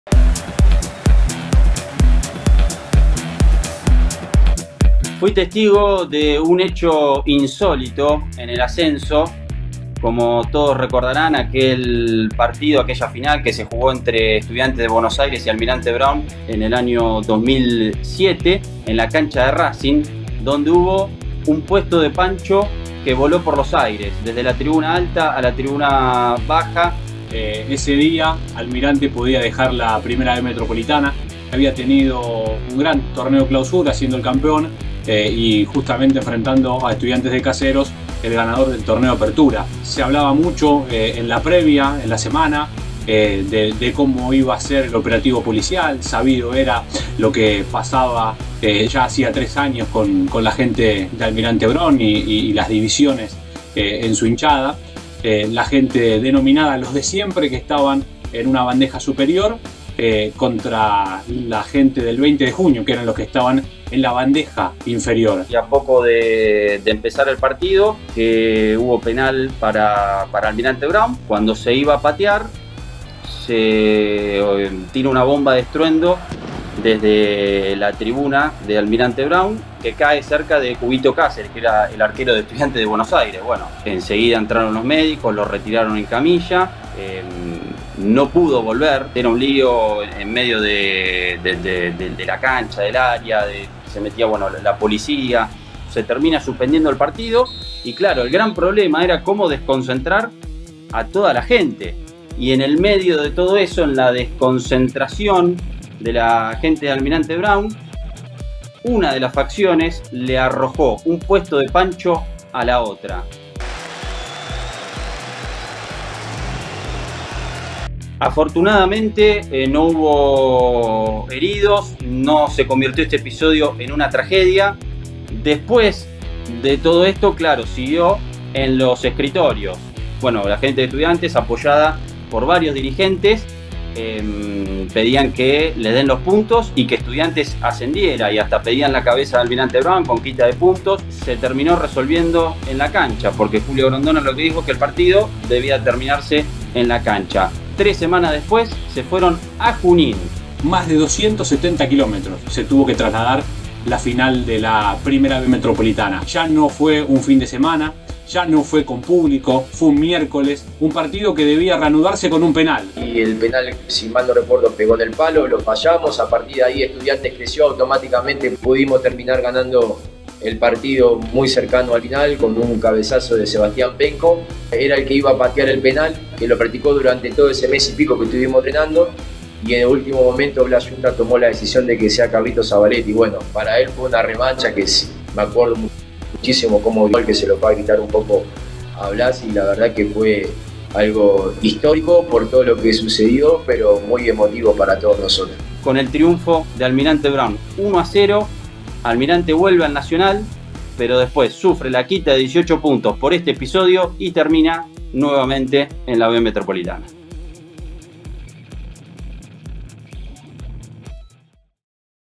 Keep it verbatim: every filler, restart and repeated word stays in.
Fui testigo de un hecho insólito en el ascenso. Como todos recordarán, aquel partido, aquella final que se jugó entre Estudiantes de Buenos Aires y Almirante Brown en el año dos mil siete en la cancha de Racing, donde hubo un puesto de pancho que voló por los aires, desde la tribuna alta a la tribuna baja. Eh, ese día Almirante podía dejar la primera B metropolitana, había tenido un gran torneo clausura siendo el campeón eh, y justamente enfrentando a Estudiantes de Caseros, el ganador del torneo Apertura. Se hablaba mucho eh, en la previa, en la semana, eh, de, de cómo iba a ser el operativo policial. Sabido era lo que pasaba eh, ya hacía tres años con, con la gente de Almirante Brown y, y, y las divisiones eh, en su hinchada. Eh, la gente denominada los de siempre, que estaban en una bandeja superior eh, contra la gente del veinte de junio, que eran los que estaban en la bandeja inferior. Y a poco de, de empezar el partido, que hubo penal para, para Almirante Brown, cuando se iba a patear, se eh, tira una bomba de estruendo desde la tribuna de Almirante Brown, que cae cerca de Cubito Cáceres, que era el arquero de Estudiantes de Buenos Aires. Bueno, enseguida entraron los médicos, lo retiraron en camilla, eh, no pudo volver, era un lío en medio de, de, de, de, de la cancha, del área, de, se metía bueno, la policía, se termina suspendiendo el partido y claro, el gran problema era cómo desconcentrar a toda la gente. Y en el medio de todo eso, en la desconcentración de la gente de Almirante Brown, una de las facciones le arrojó un puesto de pancho a la otra. Afortunadamente eh, no hubo heridos, no se convirtió este episodio en una tragedia. Después de todo esto, claro, siguió en los escritorios. Bueno, la gente de Estudiantes, apoyada por varios dirigentes, eh, pedían que le den los puntos y que Estudiantes ascendiera, y hasta pedían la cabeza de Almirante Brown con quita de puntos. Se terminó resolviendo en la cancha, porque Julio Grondona lo que dijo que el partido debía terminarse en la cancha. Tres semanas después se fueron a Junín. Más de doscientos setenta kilómetros se tuvo que trasladar la final de la primera B metropolitana. Ya no fue un fin de semana, ya no fue con público, fue un miércoles, un partido que debía reanudarse con un penal. Y el penal, si mal no recuerdo, pegó en el palo, lo fallamos, a partir de ahí Estudiantes creció, automáticamente pudimos terminar ganando el partido muy cercano al final con un cabezazo de Sebastián Penco. Era el que iba a patear el penal, que lo practicó durante todo ese mes y pico que estuvimos entrenando, y en el último momento Blas Junta tomó la decisión de que sea Carlito Zavaletti. Bueno, para él fue una revancha que me acuerdo muchísimo cómo vio que se lo fue a gritar un poco a Blas, y la verdad que fue algo histórico por todo lo que sucedió, pero muy emotivo para todos nosotros. Con el triunfo de Almirante Brown uno a cero, Almirante vuelve al Nacional, pero después sufre la quita de dieciocho puntos por este episodio y termina nuevamente en la B metropolitana.